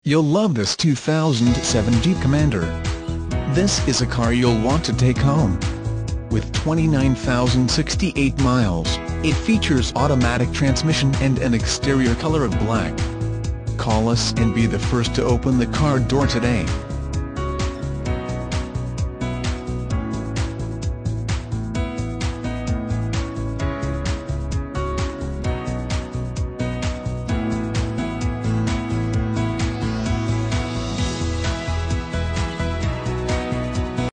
You'll love this 2007 Jeep Commander. This is a car you'll want to take home. With 29,068 miles, it features automatic transmission and an exterior color of black. Call us and be the first to open the car door today.